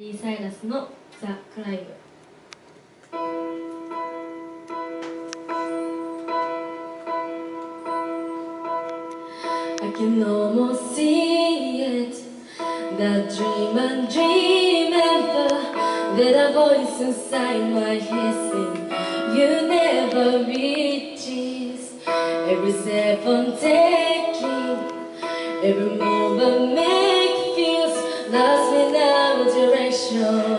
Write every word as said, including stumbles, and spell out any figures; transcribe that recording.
リー・サイラスのザ・クライブ。I can almost see it, that dream I'm dreaming, that a voice inside my head saying you never reaches. Every step I'm taking, every move I make feels lost without direction.